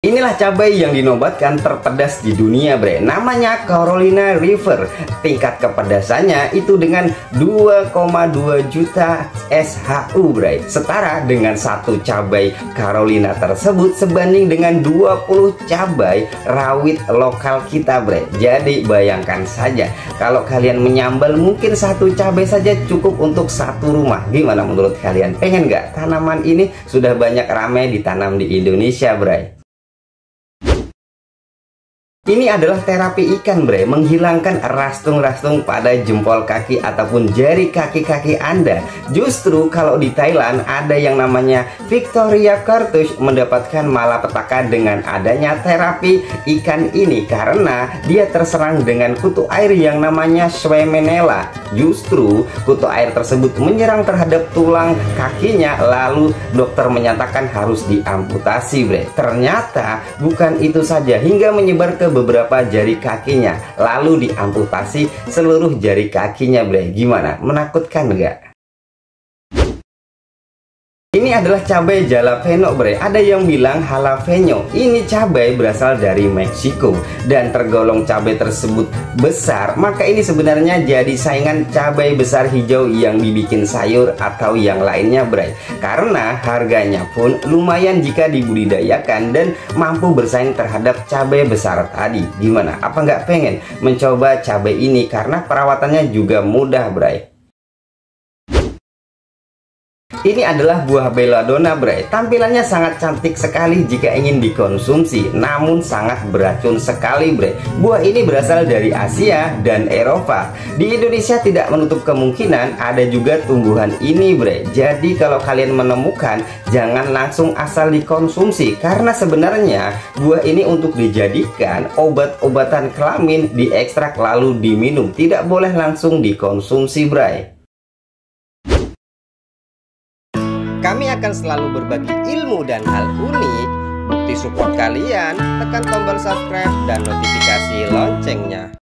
Inilah cabai yang dinobatkan terpedas di dunia, bre. Namanya Carolina Reaper. Tingkat kepedasannya itu dengan 2,2 juta SHU, bre. Setara dengan satu cabai Carolina tersebut sebanding dengan 20 cabai rawit lokal kita, bre. Jadi bayangkan saja, kalau kalian menyambal mungkin satu cabai saja cukup untuk satu rumah. Gimana menurut kalian? Pengen nggak tanaman ini sudah banyak ramai ditanam di Indonesia, bre? Ini adalah terapi ikan, bre, menghilangkan rastung-rastung pada jempol kaki ataupun jari kaki-kaki Anda. Justru kalau di Thailand ada yang namanya Victoria Cartouche mendapatkan malapetaka dengan adanya terapi ikan ini karena dia terserang dengan kutu air yang namanya Salmonella. Justru kutu air tersebut menyerang terhadap tulang kakinya, lalu dokter menyatakan harus diamputasi, bre. Ternyata bukan itu saja, hingga menyebar ke beberapa jari kakinya, lalu diamputasi seluruh jari kakinya, bre. Gimana? Menakutkan nggak? Ini adalah cabai jalapeno, bre. Ada yang bilang jalapeno. Ini cabai berasal dari Meksiko dan tergolong cabai tersebut besar, maka ini sebenarnya jadi saingan cabai besar hijau yang dibikin sayur atau yang lainnya, bre. Karena harganya pun lumayan jika dibudidayakan dan mampu bersaing terhadap cabai besar tadi. Gimana? Apa nggak pengen mencoba cabai ini? Karena perawatannya juga mudah, bre. Ini adalah buah belladonna, bre. Tampilannya sangat cantik sekali jika ingin dikonsumsi, namun sangat beracun sekali, bre. Buah ini berasal dari Asia dan Eropa. Di Indonesia tidak menutup kemungkinan ada juga tumbuhan ini, bre. Jadi kalau kalian menemukan, jangan langsung asal dikonsumsi, karena sebenarnya buah ini untuk dijadikan obat-obatan kelamin, diekstrak lalu diminum. Tidak boleh langsung dikonsumsi, bre. Kami akan selalu berbagi ilmu dan hal unik. Bukti support kalian, tekan tombol subscribe dan notifikasi loncengnya.